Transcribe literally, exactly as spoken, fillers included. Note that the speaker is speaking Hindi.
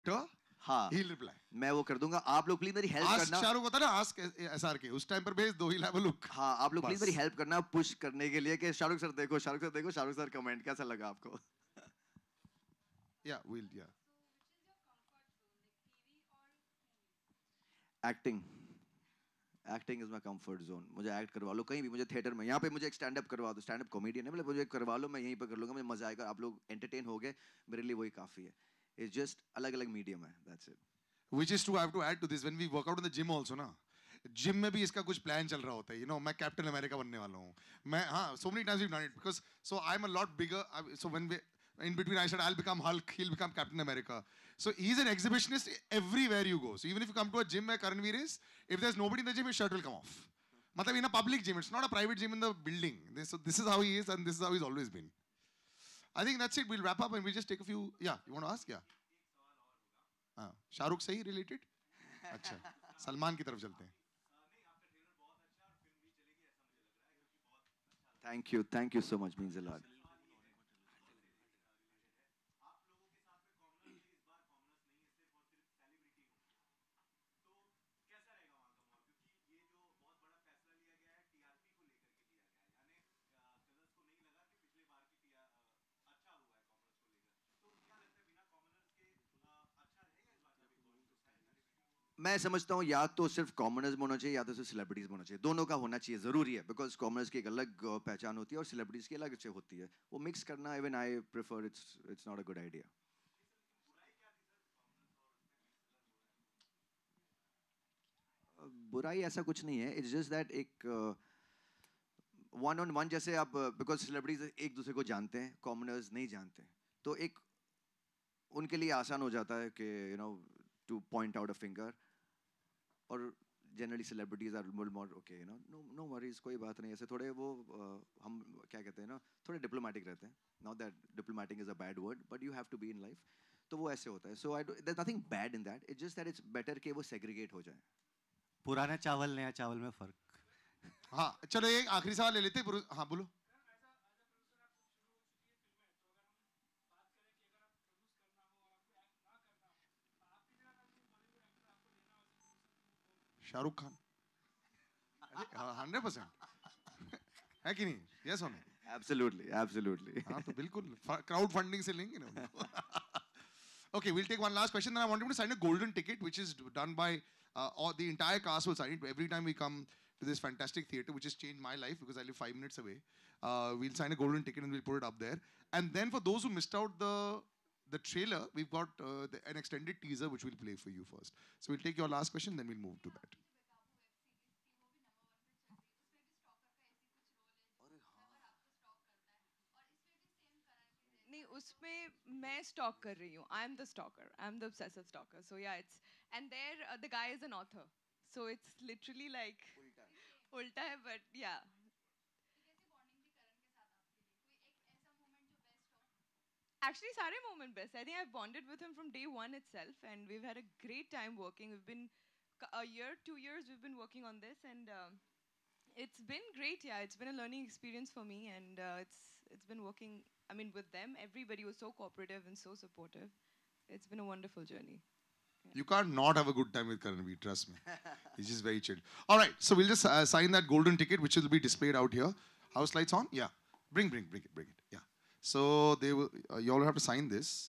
हाँ, he'll reply. मैं वो कर दूंगा. आप लोग प्लीज मेरी हेल्प Ask करना. शाहरुख होता है ना, ask S R K. उस टाइम पर भेज दो, he'll have a look. हाँ, आप लोग प्लीज बस. मेरी हेल्प करना पुश करने के लिए कि शाहरुख सर देखो, शाहरुख सर देखो, शाहरुख सर कमेंट कैसा लगा आपको? Yeah, we'll, yeah. Acting. Acting is my comfort zone. मुझे एक्ट करवा लो कहीं भी, मुझे थिएटर में, यहाँ पे मुझे एक स्टैंड अप करवा दो, स्टैंड अप कॉमेडियन है, मतलब मुझे करवा लो, मैं यहीं पे कर लूंगा, मुझे मजा आएगा, आप लोग एंटरटेन हो गए, मेरे लिए वही काफी है. इट्स जस्ट अलग अलग मीडियम है, that's it. Which is true, I have to add to this. When we work out in the gym also, ना, जिम में भी इसका कुछ प्लान चल रहा होता है. You know, मैं कैप्टन अमेरिका बनने वाला हूँ. मैं हाँ, so many times we've done it because so I'm a lot bigger. So when we in between, I said I'll become Hulk, he'll become Captain America. So he's an exhibitionist everywhere you go. So even if you come to a gym where Karanveer is, if there's nobody in the gym, his shirt will come off. मतलब in a public gym, it's not a private gym in the building. This, so this is how he is, and this is how he's always been. I think that's it. We'll wrap up and we'll just take a few. Yeah, you want to ask? Yeah. हाँ, शाहरुख से ही related? अच्छा, सलमान की तरफ चलते हैं. Thank you, thank you so much, means a lot. मैं समझता हूँ या तो सिर्फ कॉमनर्स में होना चाहिए या तो सिर्फ सेलिब्रिटीज में होना चाहिए. दोनों का होना चाहिए, जरूरी है, बिकॉज कॉमनर्स की एक अलग अ, पहचान होती है और सेलिब्रिटीज की अलग से होती है. वो मिक्स करना, even I prefer, it's it's not a good idea. बुराई ऐसा कुछ नहीं है, इट्स जस्ट दैट एक वन ऑन वन, जैसे आप, बिकॉज सेलिब्रिटीज एक दूसरे को जानते हैं, कॉमनर्स नहीं जानते, तो एक उनके लिए आसान हो जाता है कि you know to point out a finger. और generally celebrities are more okay, you know, no no worries, कोई बात नहीं, ऐसे थोड़े वो uh, हम क्या कहते हैं ना, थोड़े डिप्लोमेटिक रहते हैं. Not that diplomatic is a bad word, but you have to be in life. तो वो ऐसे होता है. So I there nothing bad in that, it's just that it's better कि वो सेग्रीगेट हो जाए. पुराना चावल नया चावल में फर्क. हाँ, चलो एक आखिरी सवाल ले लेते हैं. हाँ, बोलो. शाहरुख खान. हंड्रेड परसेंट है कि नहीं? यस और नो? Absolutely, absolutely. हाँ, तो बिल्कुल क्राउड फंडिंग से लेंगे ना. Okay, we'll take one last question. Then I want you to sign a golden ticket, which is done by uh, all the entire cast will sign it every time we come to this fantastic theater, which has changed my life because I live five minutes away. Uh, we'll sign a golden ticket and we'll put it up there. And then for those who missed out the the trailer, we've got uh, the, an extended teaser which we'll play for you first. So we'll take your last question, then we'll move to that. नहीं, उसमें मैं स्टॉक कर रही हूँ. I am the stalker, I am the obsessive stalker. So yeah it's and there the guy is an author, so it's literally like उल्टा है, बट या. Actually, सारे moment best. I think I've bonded with him from day one itself, and we've had a great time working. We've been a year, two years. We've been working on this, and um, it's been great. Yeah, it's been a learning experience for me, and uh, it's it's been working. I mean, with them, everybody was so cooperative and so supportive. It's been a wonderful journey. Yeah. You can't not have a good time with Karanveer, trust me. He's just very chill. All right, so we'll just uh, sign that golden ticket, which will be displayed out here. House lights on? Yeah. Bring, bring, bring it, bring it. Yeah. So they will, uh, you all have to sign this.